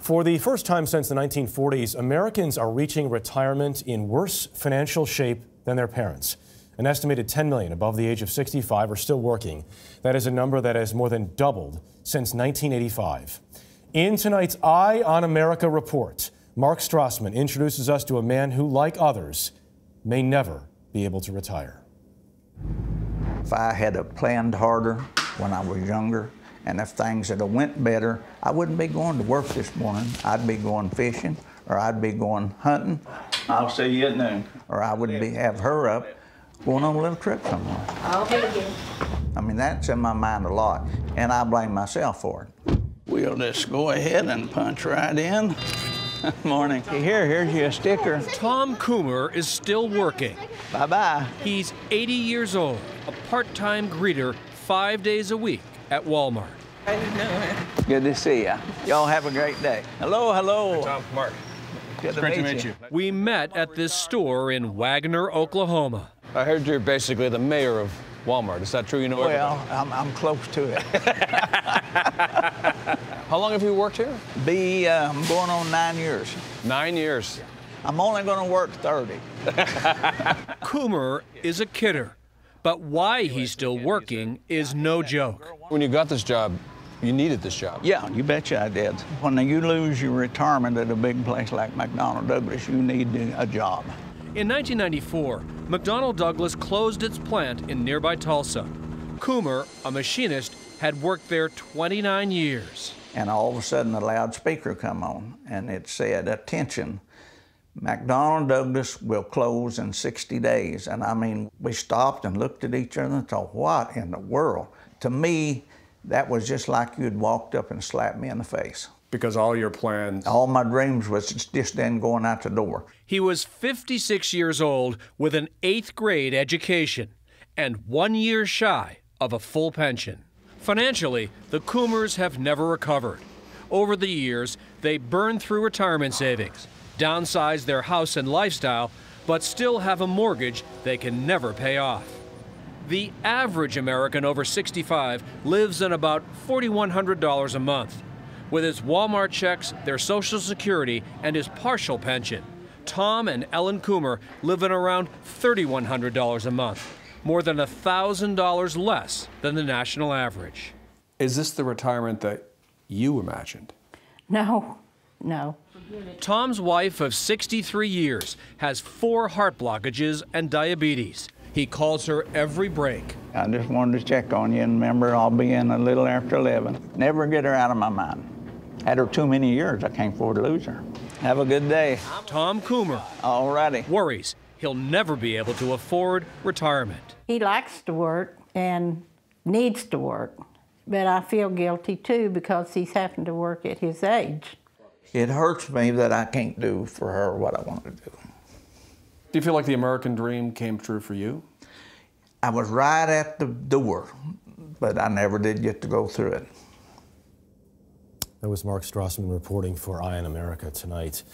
For the first time since the 1940s, Americans are reaching retirement in worse financial shape than their parents. An estimated 10 million above the age of 65 are still working. That is a number that has more than doubled since 1985. In tonight's Eye on America report, Mark Strassman introduces us to a man who, like others, may never be able to retire. If I had planned harder when I was younger, and if things had went better, I wouldn't be going to work this morning. I'd be going fishing, or I'd be going hunting. I'll see you at noon. Or I would have her up going on a little trip somewhere. I'll hit again. I mean, that's in my mind a lot, and I blame myself for it. We'll just go ahead and punch right in. Morning. Here's your sticker. Tom Coomer is still working. Bye-bye. He's 80 years old, a part-time greeter 5 days a week at Walmart. How you doing? Good to see you. Y'all have a great day. Hello, hello. Tom, Mark. Good to meet you. We met at this store in Wagner, Oklahoma. I heard you're basically the mayor of Walmart. Is that true? You know Well, I'm close to it. How long have you worked here? I'm going on 9 years. 9 years. I'm only going to work 30. Coomer is a kidder, but why he's still working is no joke. When you got this job, you needed this job. Yeah, you betcha I did. When you lose your retirement at a big place like McDonnell Douglas, you need a job. In 1994, McDonnell Douglas closed its plant in nearby Tulsa. Coomer, a machinist, had worked there 29 years. And all of a sudden, the loudspeaker come on, and it said, "Attention, McDonnell Douglas will close in 60 days." And I mean, we stopped and looked at each other and thought, what in the world? To me, that was just like you'd walked up and slapped me in the face. Because all your plans... All my dreams was just then going out the door. He was 56 years old with an 8th grade education and 1 year shy of a full pension. Financially, the Coomers have never recovered. Over the years, they burned through retirement savings, downsized their house and lifestyle, but still have a mortgage they can never pay off. The average American over 65 lives on about $4,100 a month. With his Walmart checks, their Social Security, and his partial pension, Tom and Ellen Coomer live in around $3,100 a month, more than $1,000 less than the national average. Is this the retirement that you imagined? No. Tom's wife of 63 years has 4 heart blockages and diabetes. He calls her every break. I just wanted to check on you, and remember, I'll be in a little after 11. Never get her out of my mind. Had her too many years, I can't afford to lose her. Have a good day. Tom Coomer All righty. worries he'll never be able to afford retirement. He likes to work and needs to work, but I feel guilty too because he's having to work at his age. It hurts me that I can't do for her what I want to do. Do you feel like the American dream came true for you? I was right at the door, but I never did get to go through it. That was Mark Strassman reporting for Eye on America tonight.